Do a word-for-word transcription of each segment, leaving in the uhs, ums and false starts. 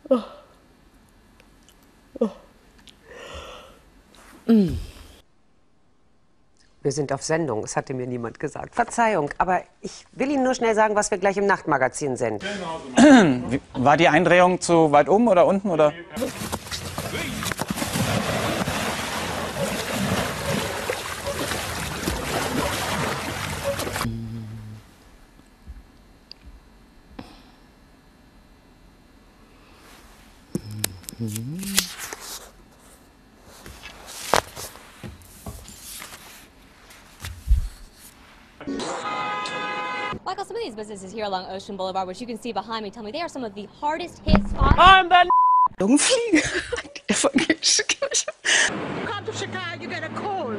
Oh. Oh. Mm. Wir sind auf Sendung, das hatte mir niemand gesagt. Verzeihung, aber ich will Ihnen nur schnell sagen, was wir gleich im Nachtmagazin sind. War die Eindrehung zu weit oben oder unten, oder? Michael, some of these businesses here along Ocean Boulevard, which you can see behind me, tell me they are some of the hardest hit spots. I'm the Jungfliege. Come to Chicago, you get a cold.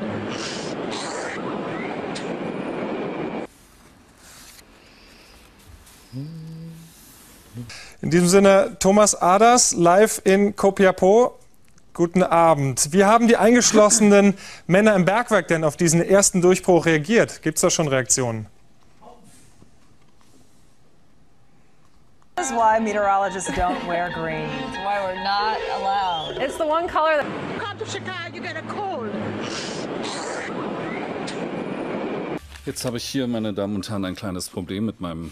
In diesem Sinne, Thomas Aders live in Copiapó. Guten Abend. Wie haben die eingeschlossenen Männer im Bergwerk denn auf diesen ersten Durchbruch reagiert? Gibt es da schon Reaktionen? This is why meteorologists don't wear green. It's why we're not allowed. It's the one color that... Come to Chicago, you get a cold. Jetzt habe ich hier, meine Damen und Herren, ein kleines Problem mit meinem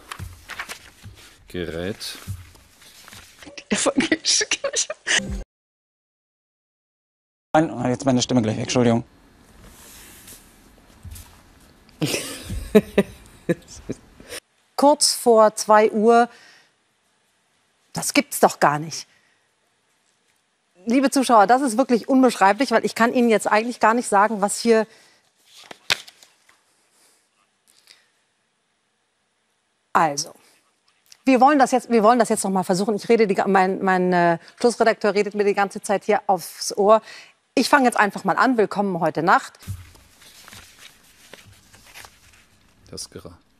Gerät. Evangelische Kirche. Nein, jetzt meine Stimme gleich weg, Entschuldigung. Kurz vor zwei Uhr, das gibt's doch gar nicht. Liebe Zuschauer, das ist wirklich unbeschreiblich, weil ich kann Ihnen jetzt eigentlich gar nicht sagen, was hier... Also, wir wollen das jetzt, wir wollen das jetzt noch mal versuchen. Ich rede, die, mein, mein äh, Schlussredakteur redet mir die ganze Zeit hier aufs Ohr. Ich fange jetzt einfach mal an. Willkommen heute Nacht. Das ist gerade.